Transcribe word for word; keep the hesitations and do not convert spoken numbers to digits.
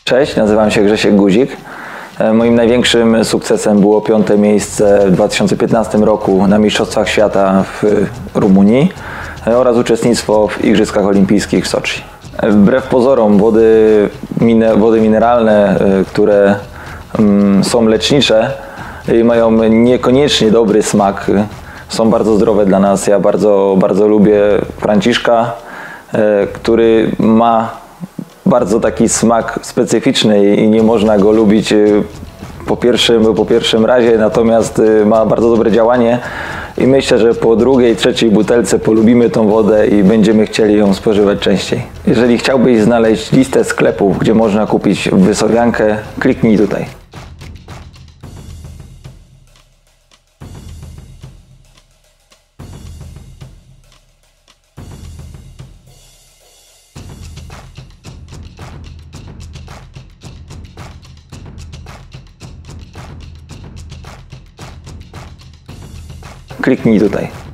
Cześć, nazywam się Grzesiek Guzik. Moim największym sukcesem było piąte miejsce w dwa tysiące piętnastym roku na Mistrzostwach Świata w Rumunii oraz uczestnictwo w Igrzyskach Olimpijskich w Soczi. Wbrew pozorom wody, wody mineralne, które są lecznicze i mają niekoniecznie dobry smak, są bardzo zdrowe dla nas. Ja bardzo, bardzo lubię Franciszka, który ma bardzo taki smak specyficzny i nie można go lubić po pierwszym, po pierwszym razie, natomiast ma bardzo dobre działanie i myślę, że po drugiej, trzeciej butelce polubimy tą wodę i będziemy chcieli ją spożywać częściej. Jeżeli chciałbyś znaleźć listę sklepów, gdzie można kupić wysowiankę, kliknij tutaj. Kliknij tutaj.